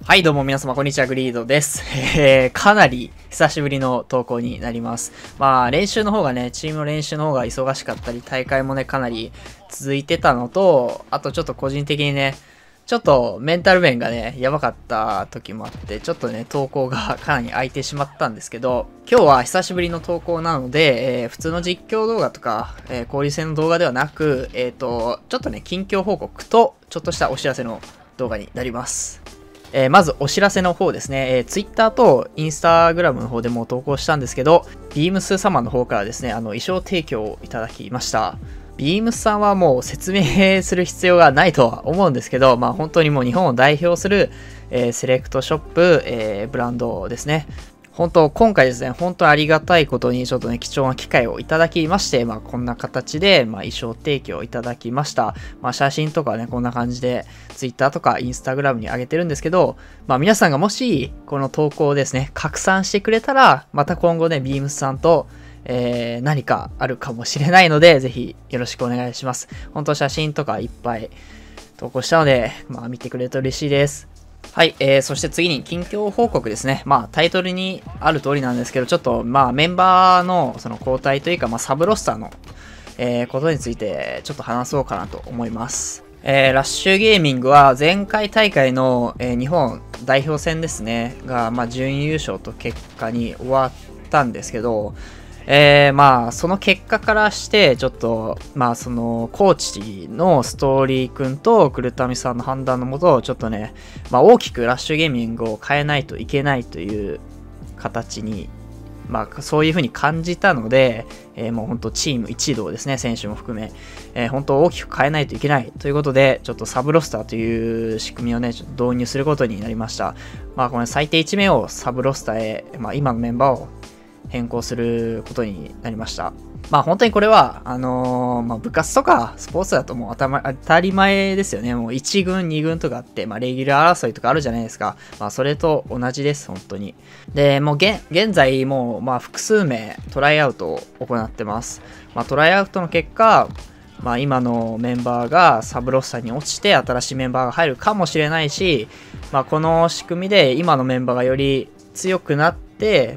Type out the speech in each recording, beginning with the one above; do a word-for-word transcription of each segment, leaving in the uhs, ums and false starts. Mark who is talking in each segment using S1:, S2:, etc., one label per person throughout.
S1: はい、どうも皆様、こんにちは、グリードです。えー、かなり久しぶりの投稿になります。まあ、練習の方がね、チームの練習の方が忙しかったり、大会もね、かなり続いてたのと、あとちょっと個人的にね、ちょっとメンタル面がね、やばかった時もあって、ちょっとね、投稿がかなり空いてしまったんですけど、今日は久しぶりの投稿なので、えー、普通の実況動画とか、えー、交流戦の動画ではなく、えっと、ちょっとね、近況報告と、ちょっとしたお知らせの動画になります。えー、まずお知らせの方ですね、えー、Twitter と Instagram の方でも投稿したんですけど、ビームス様の方からですね、あの衣装提供をいただきました。ビームスさんはもう説明する必要がないとは思うんですけど、まあ本当にもう日本を代表する、えー、セレクトショップ、えー、ブランドですね。本当、今回ですね、本当ありがたいことにちょっとね、貴重な機会をいただきまして、まあこんな形で、まあ衣装提供いただきました。まあ写真とかね、こんな感じで、Twitter とか Instagram に上げてるんですけど、まあ皆さんがもし、この投稿をですね、拡散してくれたら、また今後ね、ビームスさんと、えー、何かあるかもしれないので、ぜひよろしくお願いします。本当写真とかいっぱい投稿したので、まあ見てくれると嬉しいです。はい、えー、そして次に近況報告ですね。まあタイトルにある通りなんですけど、ちょっとまあメンバーのその交代というか、まあサブロスターの、えー、ことについてちょっと話そうかなと思います。えー、ラッシュゲーミングは前回大会の、えー、日本代表戦ですね、が、まあ準優勝と結果に終わったんですけど、えー、まあその結果からしてちょっとまあそのコーチのストーリー君とクルタミさんの判断のもとちょっとね、まあ、大きくラッシュゲーミングを変えないといけないという形にまあそういう風に感じたので、えー、もう本当チーム一同ですね、選手も含め、えー、本当大きく変えないといけないということでちょっとサブロスターという仕組みをねちょっと導入することになりました。まあこの最低いち名をサブロスターへ、まあ、今のメンバーを変更することになりました。まあ本当にこれは、あのー、まあ部活とかスポーツだともう当たり前ですよね。もういち軍、に軍とかあって、まあレギュラー争いとかあるじゃないですか。まあそれと同じです、本当に。で、もう現現在もうまあ複数名トライアウトを行ってます。まあトライアウトの結果、まあ今のメンバーがサブロスターに落ちて新しいメンバーが入るかもしれないし、まあこの仕組みで今のメンバーがより強くなって、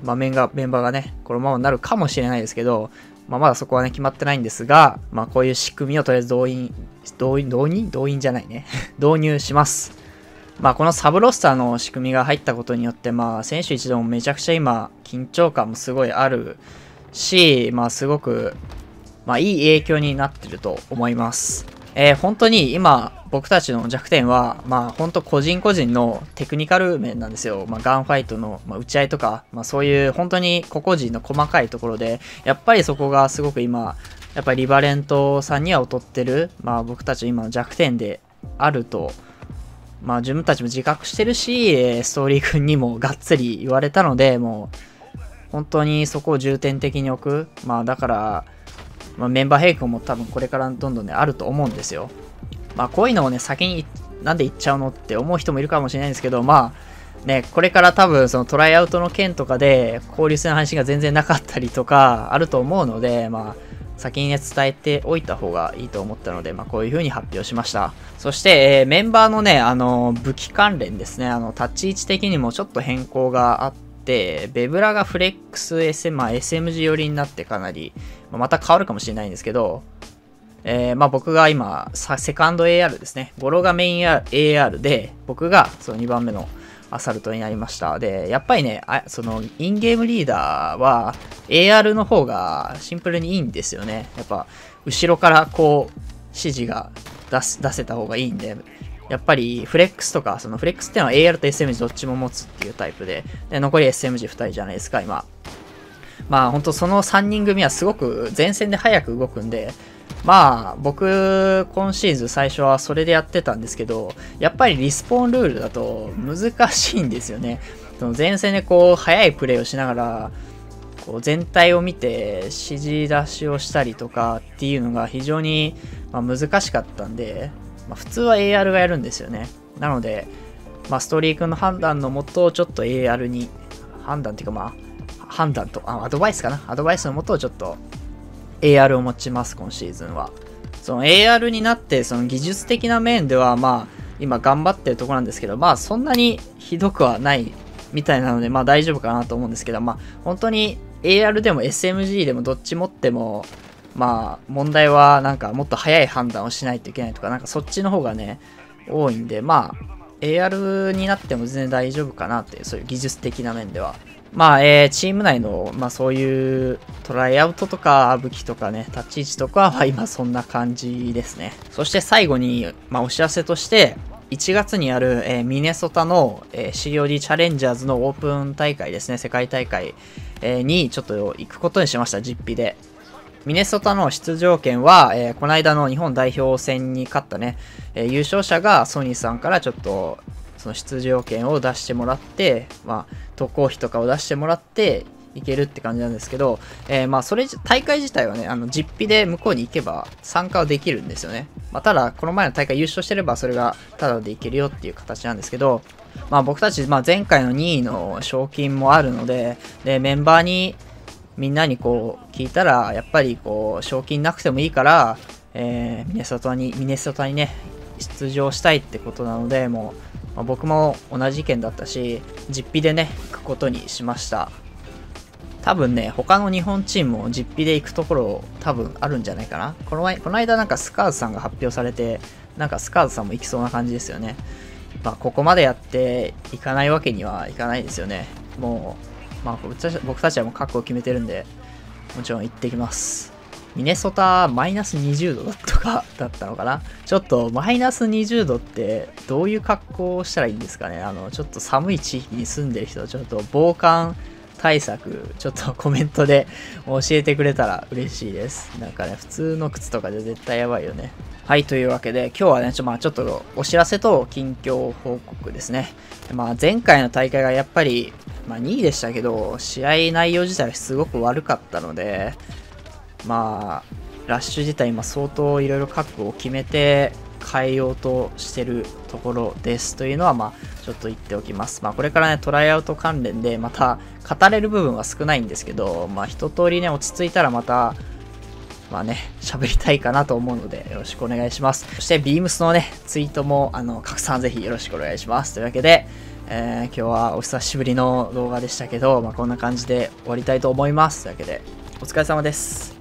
S1: まあ、メンバー、メンバーがね、このままになるかもしれないですけど、まあ、まだそこはね、決まってないんですが、まあ、こういう仕組みをとりあえず動員、動員、動員動員じゃないね。導入します。まあ、このサブロスターの仕組みが入ったことによって、まあ、選手一同もめちゃくちゃ今、緊張感もすごいあるし、まあ、すごく、まあ、いい影響になってると思います。えー、本当に今、僕たちの弱点は、まあ、本当個人個人のテクニカル面なんですよ。まあ、ガンファイトの、まあ、打ち合いとか、まあ、そういう本当に個々人の細かいところで、やっぱりそこがすごく今、やっぱりリバレントさんには劣ってる、まあ、僕たち今の弱点であると、まあ、自分たちも自覚してるし、ストーリー君にもがっつり言われたので、もう、本当にそこを重点的に置く。まあ、だから、まあ、メンバー変更も多分これからどんどんね、あると思うんですよ。まあこういうのをね、先になんで言っちゃうのって思う人もいるかもしれないんですけど、まあね、これから多分そのトライアウトの件とかで交流戦の話が全然なかったりとかあると思うので、まあ先にね、伝えておいた方がいいと思ったので、まあこういう風に発表しました。そして、えー、メンバーのね、あの、武器関連ですね、あの、立ち位置的にもちょっと変更があって、ベブラがフレックス エスエム、まあ、エスエムジー 寄りになってかなり、また変わるかもしれないんですけど、えー、まあ僕が今、セカンド エーアール ですね。ゴロがメイン エーアール で、僕がそのにばんめのアサルトになりました。で、やっぱりね、あそのインゲームリーダーは エーアール の方がシンプルにいいんですよね。やっぱ、後ろからこう、指示が出す出せた方がいいんで、やっぱりフレックスとか、そのフレックスっていうのは エーアール と エスエムジー どっちも持つっていうタイプで、で残り エスエムジーふたりじゃないですか、今。まあ本当そのさんにん組はすごく前線で早く動くんで、まあ僕今シーズン最初はそれでやってたんですけど、やっぱりリスポーンルールだと難しいんですよね。その前線でこう速いプレーをしながらこう全体を見て指示出しをしたりとかっていうのが非常にまあ難しかったんで、まあ、普通は エーアール がやるんですよね。なので、まあ、ストーリー君の判断のもとちょっと エーアール に判断っていうかまあ判断とあアドバイスかなアドバイスのもとをちょっと エーアール を持ちます今シーズンは。その エーアール になってその技術的な面ではまあ今頑張ってるところなんですけど、まあそんなにひどくはないみたいなので、まあ大丈夫かなと思うんですけど、まあ本当に エーアール でも エスエムジー でもどっち持っても、まあ問題はなんかもっと早い判断をしないといけないとか、なんかそっちの方がね、多いんで、まあ エーアール になっても全然大丈夫かなっていう、そういう技術的な面では。まあ、えー、チーム内の、まあそういうトライアウトとか武器とかね、立ち位置とかは今そんな感じですね。そして最後に、まあお知らせとして、いちがつにある、えー、ミネソタの、えー、シーオーディー チャレンジャーズのオープン大会ですね、世界大会、えー、にちょっと行くことにしました、実費で。ミネソタの出場権は、えー、この間の日本代表戦に勝ったね、えー、優勝者がソニーさんからちょっと、その出場権を出してもらって、まあ、渡航費とかを出してもらって、いけるって感じなんですけど、えー、まあ、それ、大会自体はね、あの、実費で向こうに行けば参加はできるんですよね。まあ、ただ、この前の大会優勝してれば、それがタダでいけるよっていう形なんですけど、まあ、僕たち、まあ、前回のにいの賞金もあるので、で、メンバーに、みんなにこう、聞いたら、やっぱりこう、賞金なくてもいいから、えー、ミネソタに、ミネソタにね、出場したいってことなので、もう、まあ、僕も同じ意見だったし、実費でね、行くことにしました。多分ね、他の日本チームも実費で行くところ多分あるんじゃないかな。この前、この間なんかスカーズさんが発表されて、なんかスカーズさんも行きそうな感じですよね。まあ、ここまでやっていかないわけにはいかないですよね。もう、まあ、僕たちはもう覚悟を決めてるんで、もちろん行ってきます。ミネソタマイナスにじゅうどとかだったのかな。ちょっとマイナスにじゅうどってどういう格好をしたらいいんですかね。あの、ちょっと寒い地域に住んでる人、ちょっと防寒対策、ちょっとコメントで教えてくれたら嬉しいです。なんかね、普通の靴とかで絶対やばいよね。はい、というわけで、今日はね、ちょ,、まあ、ちょっとお知らせと近況報告ですね。まあ、前回の大会がやっぱり、まあ、にいでしたけど、試合内容自体はすごく悪かったので、まあ、ラッシュ自体今相当いろいろ覚悟を決めて変えようとしてるところですというのは、まあ、ちょっと言っておきます。まあ、これからね、トライアウト関連でまた語れる部分は少ないんですけど、まあ、一通りね、落ち着いたらまた、まあね、喋りたいかなと思うので、よろしくお願いします。そして、ビームスのね、ツイートも、あの、拡散ぜひよろしくお願いします。というわけで、えー、今日はお久しぶりの動画でしたけど、まあ、こんな感じで終わりたいと思います。というわけで、お疲れ様です。